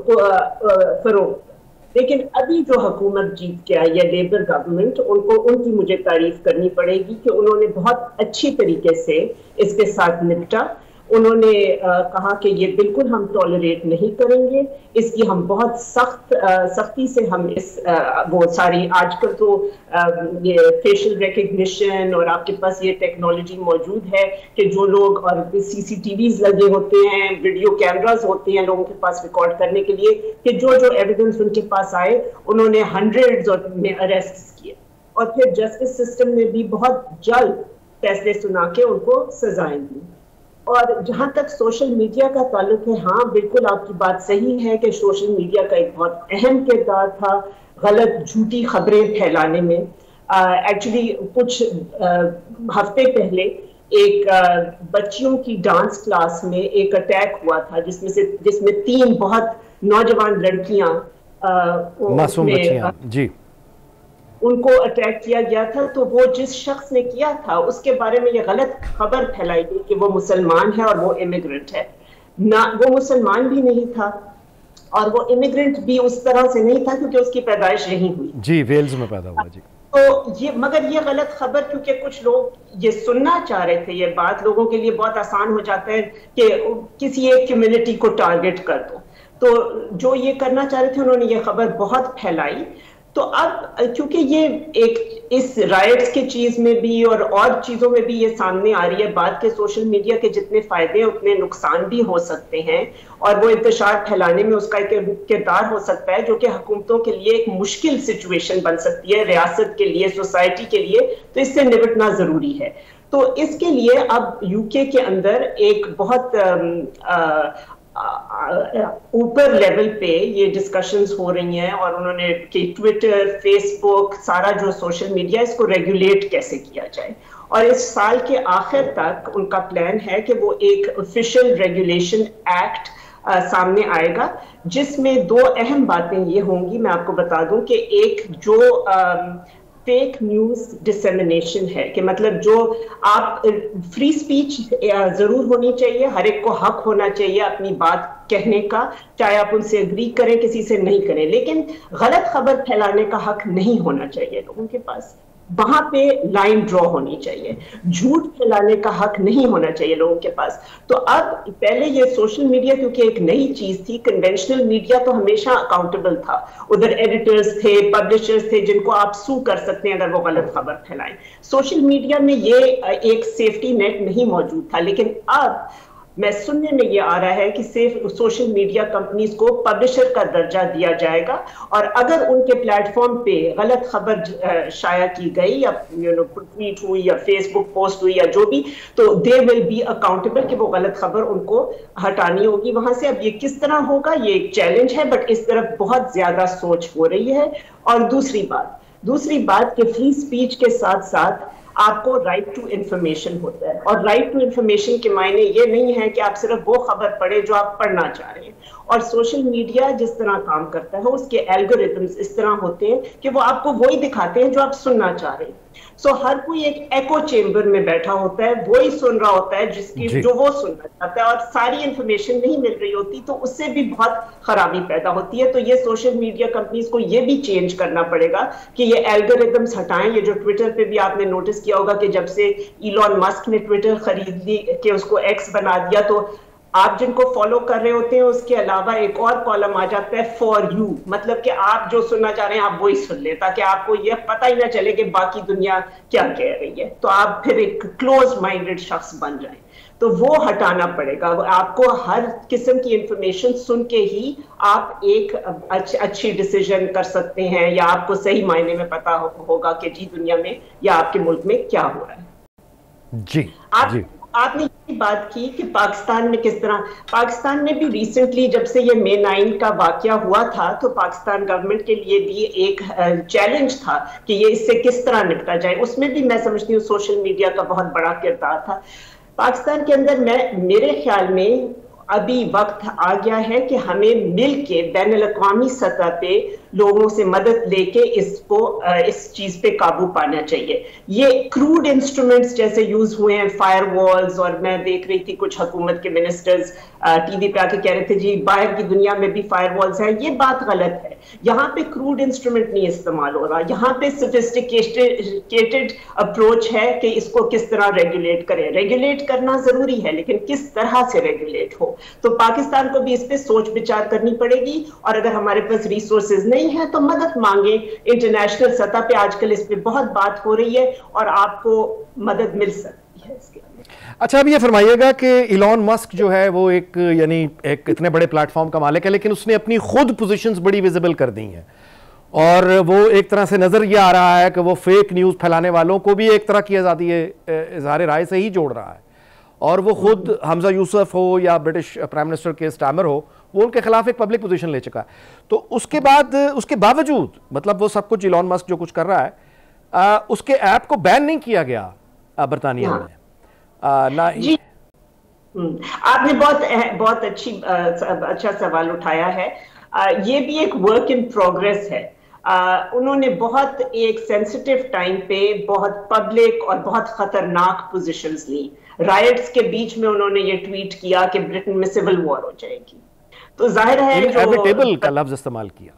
Speaker 3: فروغ. لیکن ابھی جو حکومت جیت کے آئی ہے لیبر گورنمنٹ, ان کی مجھے تعریف کرنی پڑے گی کہ انہوں نے بہت اچھی طریقے سے اس کے ساتھ نپٹا. انہوں نے کہا کہ یہ بالکل ہم ٹالریٹ نہیں کریں گے، اس کی ہم بہت سختی سے ہم وہ ساری آج کل تو یہ فیشل ریکگنیشن اور آپ کے پاس یہ ٹیکنالوجی موجود ہے کہ جو لوگ اور CCTVs لگے ہوتے ہیں، ویڈیو کیمراز ہوتے ہیں لوگوں کے پاس ریکارڈ کرنے کے لیے کہ جو ایویڈنس ان کے پاس آئے انہوں نے ہنڈریڈز میں اریسٹ کیے، اور پھر جسٹس سسٹم نے بھی بہت جلد فیصلے سنا کے ان کو سزائیں دی۔ اور جہاں تک سوشل میڈیا کا تعلق ہے، ہاں بالکل آپ کی بات صحیح ہے کہ سوشل میڈیا کا ایک بہت اہم کردار تھا غلط جھوٹی خبریں پھیلانے میں۔ ایکچولی کچھ ہفتے پہلے ایک بچیوں کی ڈانس کلاس میں ایک اٹیک ہوا تھا جس میں 3 بہت نوجوان لڑکیاں
Speaker 1: معصوم بچیاں جی
Speaker 3: ان کو اٹیک کیا گیا تھا، تو وہ جس شخص نے کیا تھا اس کے بارے میں یہ غلط خبر پھیلائی گئی کہ وہ مسلمان ہے اور وہ امیگرنٹ ہے۔ نہ وہ مسلمان بھی نہیں تھا اور وہ امیگرنٹ بھی اس طرح سے نہیں تھا کیونکہ اس کی پیدائش یہیں ہوئی
Speaker 1: جی، ویلز میں پیدا ہوا جی۔
Speaker 3: تو مگر یہ غلط خبر کیونکہ کچھ لوگ یہ سننا چاہ رہے تھے، یہ بات لوگوں کے لیے بہت آسان ہو جاتا ہے کہ کسی ایک کمیونٹی کو ٹارگٹ کر دو، تو جو یہ کرنا چاہ رہے تھے انہوں نے یہ خبر بہت پھیلائی۔ تو اب کیونکہ یہ ایک اس رائٹس کی چیز میں بھی اور چیزوں میں بھی یہ سامنے آ رہی ہے بات کہ سوشل میڈیا کے جتنے فائدے اتنے نقصان بھی ہو سکتے ہیں، اور وہ انتشار پھیلانے میں اس کا ایک کردار ہو سکتا ہے جو کہ حکومتوں کے لیے ایک مشکل سچویشن بن سکتی ہے، ریاست کے لیے، سوسائٹی کے لیے، تو اس سے نمٹنا ضروری ہے۔ تو اس کے لیے اب UK کے اندر ایک بہت اوپر لیول پہ یہ ڈسکشنز ہو رہی ہیں، اور انہوں نے کہ ٹویٹر، فیس بک، سارا جو سوشل میڈیا اس کو ریگولیٹ کیسے کیا جائے، اور اس سال کے آخر تک ان کا پلان ہے کہ وہ ایک آفیشیل ریگولیشن ایکٹ سامنے آئے گا جس میں 2 اہم باتیں یہ ہوں گی۔ میں آپ کو بتا دوں کہ ایک جو فیک نیوز ڈسیمینیشن ہے، کہ مطلب جو آپ فری سپیچ ضرور ہونی چاہیے، ہر ایک کو حق ہونا چاہیے اپنی بات کہنے کا، چاہے آپ ان سے اگری کریں کسی سے نہیں کریں، لیکن غلط خبر پھیلانے کا حق نہیں ہونا چاہیے لوگوں کے پاس، وہاں پہ لائن ڈرا ہونی چاہیے، جھوٹ پھیلانے کا حق نہیں ہونا چاہیے لوگوں کے پاس۔ تو اب پہلے یہ سوشل میڈیا کیونکہ ایک نئی چیز تھی، کنونشنل میڈیا تو ہمیشہ اکاؤنٹیبل تھا، ادھر ایڈیٹرز تھے، پبلشرز تھے جن کو آپ سو کر سکتے ہیں اگر وہ غلط خبر پھیلائیں۔ سوشل میڈیا میں یہ ایک سیفٹی نیٹ نہیں موجود تھا، لیکن اب میں سننے میں یہ آ رہا ہے کہ صرف سوشل میڈیا کمپنیز کو پبلشر کا درجہ دیا جائے گا، اور اگر ان کے پلیٹ فارم پہ غلط خبر شائع کی گئی یا ٹویٹ ہوئی یا فیس بک پوسٹ ہوئی یا جو بھی، تو دے ول بی اکاؤنٹیبل کہ وہ غلط خبر ان کو ہٹانی ہوگی وہاں سے۔ اب یہ کس طرح ہوگا یہ ایک چیلنج ہے، بٹ اس طرف بہت زیادہ سوچ ہو رہی ہے۔ اور دوسری بات کہ فری سپیچ کے ساتھ ساتھ آپ کو رائٹ ٹو انفارمیشن ہوتا ہے، اور رائٹ ٹو انفارمیشن کے معنی یہ نہیں ہے کہ آپ صرف وہ خبر پڑھیں جو آپ پڑھنا چاہ رہے ہیں، اور سوشل میڈیا جس طرح کام کرتا ہے اس کے الگورتھمز اس طرح ہوتے ہیں کہ وہ آپ کو وہی دکھاتے ہیں جو آپ سننا چاہ رہے ہیں۔ سو ہر کوئی ایک ایکو چیمبر میں بیٹھا ہوتا ہے، وہی سن رہا ہوتا ہے جس کی جو وہ سننا چاہتا ہے، اور ساری انفارمیشن نہیں مل رہی ہوتی، تو اس سے بھی بہت خرابی پیدا ہوتی ہے۔ تو یہ سوشل میڈیا کمپنیز کو یہ بھی چینج کرنا پڑے گا کہ یہ الگورتھمز ہٹائیں۔ یہ جو ٹویٹر پہ بھی آپ نے نوٹس کیا ہوگا کہ جب سے ایلون مسک نے ٹویٹر خرید لی کہ اس کو ایکس بنا دیا، تو آپ جن کو فالو کر رہے ہوتے ہیں اس کے علاوہ ایک اور کالم آ جاتا ہے فار یو، مطلب کہ آپ جو سننا چاہ رہے ہیں آپ وہی سن لیں تاکہ آپ کو یہ پتہ ہی نہ چلے کہ باقی دنیا کیا کہہ رہی ہے، تو آپ پھر ایک کلوز مائنڈڈ شخص بن جائیں۔ تو وہ ہٹانا پڑے گا، آپ کو ہر قسم کی انفارمیشن سن کے ہی آپ ایک اچھی ڈیسیژن کر سکتے ہیں، یا آپ کو صحیح معنی میں پتا ہوگا کہ جی دنیا میں یا آپ کے ملک میں کیا ہو رہا ہے۔
Speaker 1: جی
Speaker 3: آپ نے یہ بات کی کہ پاکستان میں کس طرح، پاکستان میں بھی ریسنٹلی جب سے یہ May 9 کا واقعہ ہوا تھا تو پاکستان گورنمنٹ کے لیے بھی ایک چیلنج تھا کہ یہ اس سے کس طرح نپٹا جائے، اس میں بھی میں سمجھتی ہوں سوشل میڈیا کا بہت بڑا کردار تھا۔ پاکستان کے اندر میرے خیال میں ابھی وقت آ گیا ہے کہ ہمیں مل کے بین الاقوامی سطح پہ لوگوں سے مدد لے کے اس چیز پہ قابو پانا چاہیے. یہ کروڈ انسٹرومنٹس جیسے یوز ہوئے ہیں, فائر والز, اور میں دیکھ رہی تھی کچھ حکومت کے منسٹرز ٹی وی پہ آ کے کہہ رہے تھے جی باہر کی دنیا میں بھی فائر والز ہیں. یہ بات غلط ہے. یہاں پہ کروڈ انسٹرومنٹ نہیں استعمال ہو رہا, یہاں پہ سوفسٹیکیٹڈ اپروچ ہے کہ اس کو کس طرح ریگولیٹ کریں. ریگولیٹ کرنا ضروری ہے لیکن کس طرح سے ریگولیٹ ہو. تو پاکستان کو بھی اس پہ سوچ بچار کرنی پڑے گی, اور اگر ہمارے پاس ریسورسز نہیں ہیں تو مدد مانگیں. انٹرنیشنل سطح پہ آج کل اس پہ بہت بات ہو رہی ہے اور آپ کو مدد مل سکتی ہے اس کے.
Speaker 1: اچھا اب یہ فرمائیے گا کہ ایلون مسک جو ہے وہ ایک اتنے بڑے پلیٹ فارم کا مالک ہے, لیکن اس نے اپنی خود پوزیشنز بڑی ویزیبل کر دی ہیں, اور وہ ایک طرح سے نظر یہ آ رہا ہے کہ وہ فیک نیوز پھیلانے والوں کو بھی ایک طرح کی آزادی اظہار رائے سے ہی جوڑ رہا ہے, اور وہ خود حمزہ یوسف ہو یا British prime minister Keir Starmer ہو, وہ ان کے خلاف ایک پبلک پوزیشن لے چکا ہے. تو اس کے باوجود مطلب وہ سب کچھ ایلون مسک جو کچھ کر رہا ہے, اس کے ایپ کو بین نہیں کیا گیا برطانیہ میں.
Speaker 3: جی آپ نے بہت اچھا سوال اٹھایا ہے. یہ بھی ایک ورک ان پروگریس ہے. انہوں نے بہت ایک سینسٹیو ٹائم پہ بہت پبلک اور بہت خطرناک پوزیشنز لی. رائٹس کے بیچ میں انہوں نے یہ ٹویٹ کیا کہ برٹن میں سول وار ہو جائے گی. تو ظاہر ہے
Speaker 1: انیویٹیبل کا لفظ استعمال کیا.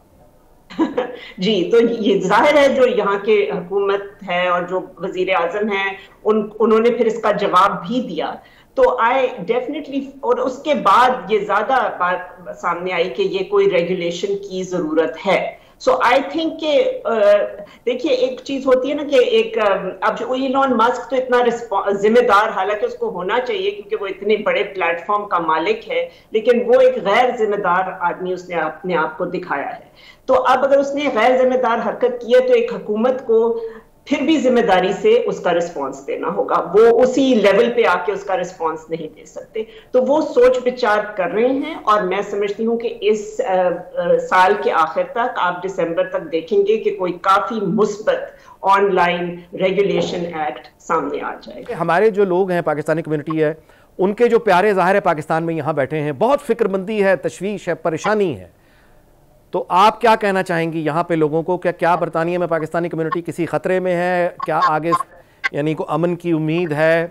Speaker 3: جی تو یہ ظاہر ہے جو یہاں کے حکومت ہے اور جو وزیر اعظم ہیں انہوں نے پھر اس کا جواب بھی دیا. تو ڈیفینیٹلی, اور اس کے بعد یہ زیادہ بات سامنے آئی کہ یہ کوئی ریگولیشن کی ضرورت ہے. سو آئی تھنک کہ دیکھیے ایک چیز ہوتی ہے نا کہ ایک اب جو ایلون مسک تو اتنا ذمہ دار, حالانکہ اس کو ہونا چاہیے کیونکہ وہ اتنے بڑے پلیٹ فارم کا مالک ہے, لیکن وہ ایک غیر ذمہ دار آدمی اس نے اپنے آپ کو دکھایا ہے. تو اب اگر اس نے غیر ذمہ دار حرکت کی ہے تو ایک حکومت کو پھر بھی ذمہ داری سے اس کا رسپانس دینا ہوگا. وہ اسی لیول پہ آ کے اس کا رسپانس نہیں دے سکتے. تو وہ سوچ بچار کر رہے ہیں, اور میں سمجھتی ہوں کہ اس سال کے آخر تک, آپ دسمبر تک دیکھیں گے کہ کوئی کافی مثبت آن لائن ریگولیشن ایکٹ سامنے آ جائے گا.
Speaker 1: ہمارے جو لوگ ہیں, پاکستانی کمیونٹی ہے, ان کے جو پیارے ظاہر ہے پاکستان میں یہاں بیٹھے ہیں, بہت فکر مندی ہے, تشویش ہے, پریشانی ہے. تو آپ کیا کہنا چاہیں گی یہاں پہ لوگوں کو؟ کیا برطانیہ میں پاکستانی کمیونٹی کسی خطرے میں ہے؟ کیا آگے یعنی کو امن کی امید ہے؟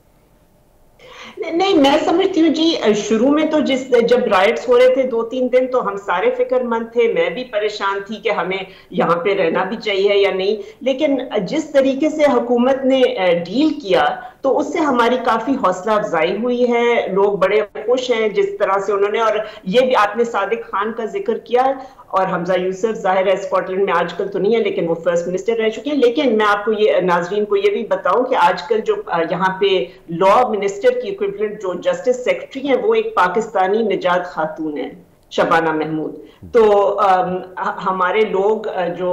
Speaker 3: نہیں, میں سمجھتی ہوں جی شروع میں تو جب رائٹس ہو رہے تھے 2-3 دن تو ہم سارے فکر مند تھے. میں بھی پریشان تھی کہ ہمیں یہاں پہ رہنا بھی چاہیے یا نہیں. لیکن جس طریقے سے حکومت نے ڈیل کیا تو اس سے ہماری کافی حوصلہ افزائی ہوئی ہے. لوگ بڑے خوش ہیں جس طرح سے انہوں نے, اور یہ بھی آپ نے صادق خان کا ذکر کیا, اور حمزہ یوسف ظاہر ہے اسکاٹ لینڈ میں آج کل تو نہیں ہے لیکن وہ فرسٹ منسٹر رہ چکے ہیں. لیکن میں آپ کو یہ ناظرین کو یہ بھی بتاؤں کہ آج کل جو یہاں پہ لا منسٹر کی ایکویولنٹ جو جسٹس سیکرٹری ہیں وہ ایک پاکستانی نجات خاتون ہیں, شبانہ محمود. تو ہمارے لوگ جو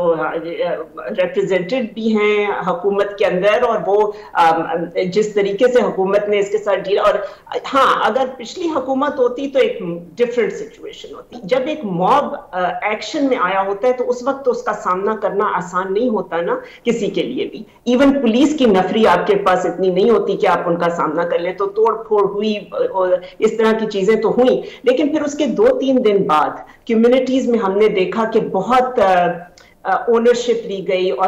Speaker 3: ریپرزینٹڈ بھی ہیں حکومت کے اندر, اور وہ جس طریقے سے حکومت نے اس کے ساتھ ڈیل, اور ہاں اگر پچھلی حکومت ہوتی تو ایک ڈفرینٹ سچویشن ہوتی. جب ایک موب ایکشن میں آیا ہوتا ہے تو اس وقت تو اس کا سامنا کرنا آسان نہیں ہوتا نا کسی کے لیے بھی. ایون پولیس کی نفری آپ کے پاس اتنی نہیں ہوتی کہ آپ ان کا سامنا کر لیں. تو توڑ پھوڑ ہوئی اور اس طرح کی چیزیں تو ہوئی, لیکن پھر اس کے 2-3 دن بعد کمیونٹیز میں ہم نے دیکھا کہ بہت اونرشپ لی گئی, اور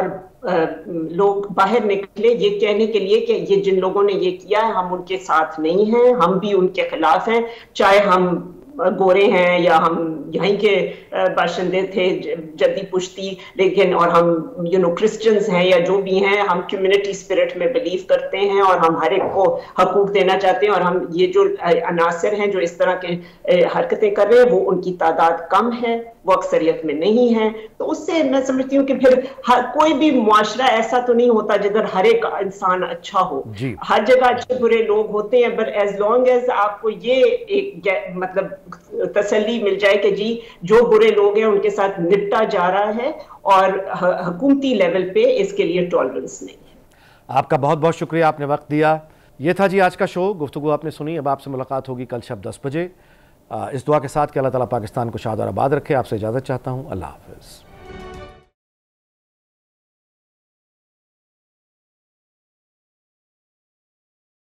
Speaker 3: لوگ باہر نکلے یہ کہنے کے لیے کہ یہ جن لوگوں نے یہ کیا ہے ہم ان کے ساتھ نہیں ہیں, ہم بھی ان کے خلاف ہیں, چاہے ہم گورے ہیں یا ہم یہیں کے باشندے تھے جدی پشتی, لیکن اور ہم کرسچنز ہیں یا جو بھی ہیں, ہم کمیونٹی اسپرٹ میں بلیو کرتے ہیں اور ہم ہر ایک کو حقوق دینا چاہتے ہیں. اور ہم یہ جو عناصر ہیں جو اس طرح کے حرکتیں کر رہے ہیں وہ ان کی تعداد کم ہے, وہ اکثریت میں نہیں ہے. تو اس سے میں سمجھتی ہوں کہ پھر کوئی بھی معاشرہ ایسا تو نہیں ہوتا جدھر ہر ایک انسان اچھا ہو. ہر جگہ اچھے برے لوگ ہوتے ہیں, بٹ ایز لانگ ایز آپ کو یہ ایک مطلب تسلی مل جائے کہ جی جو برے لوگ ہیں ان کے ساتھ نپٹا جا رہا ہے, اور حکومتی لیول پہ اس کے لیے ٹالرنس نہیں ہے.
Speaker 1: آپ کا بہت بہت شکریہ, آپ نے وقت دیا. یہ تھا جی آج کا شو. گفتگو آپ نے سنی. اب آپ سے ملاقات ہوگی کل شب 10 بجے, اس دعا کے ساتھ کہ اللہ تعالیٰ پاکستان کو شاد اور آباد رکھے. آپ سے اجازت چاہتا ہوں. اللہ حافظ.